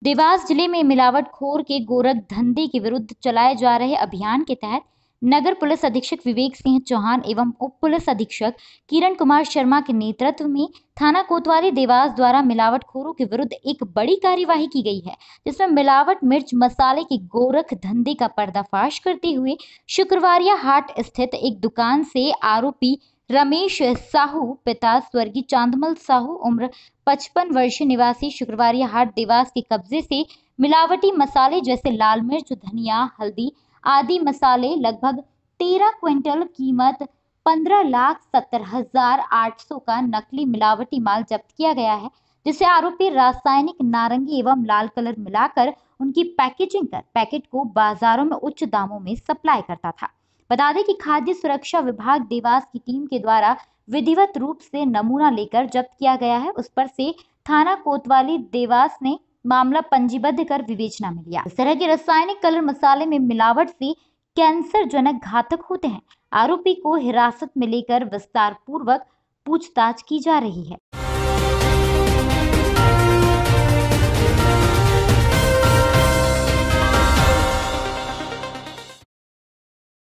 देवास जिले में मिलावटखोर के गोरख धंधे के विरुद्ध चलाए जा रहे अभियान के तहत नगर पुलिस अधीक्षक विवेक सिंह चौहान एवं उप पुलिस अधीक्षक किरण कुमार शर्मा के नेतृत्व में थाना कोतवाली देवास द्वारा मिलावटखोरों के विरुद्ध एक बड़ी कार्यवाही की गई है, जिसमें मिलावट मिर्च मसाले के गोरख धंधे का पर्दाफाश करते हुए शुक्रवारिया हाट स्थित एक दुकान से आरोपी रमेश साहू पिता स्वर्गीय चांदमल साहू उम्र 55 वर्ष निवासी शुक्रवारिया हाट देवास के कब्जे से मिलावटी मसाले जैसे लाल मिर्च, धनिया, हल्दी आदि मसाले लगभग 13 क्विंटल कीमत 15,70,800 का नकली मिलावटी माल जब्त किया गया है, जिसे आरोपी रासायनिक नारंगी एवं लाल कलर मिलाकर उनकी पैकेजिंग कर पैकेट को बाजारों में उच्च दामों में सप्लाई करता था। बता दें कि खाद्य सुरक्षा विभाग देवास की टीम के द्वारा विधिवत रूप से नमूना लेकर जब्त किया गया है। उस पर से थाना कोतवाली देवास ने मामला पंजीबद्ध कर विवेचना में लिया। इस तरह के रासायनिक कलर मसाले में मिलावट से कैंसर जनक घातक होते हैं। आरोपी को हिरासत में लेकर विस्तार पूर्वक पूछताछ की जा रही है।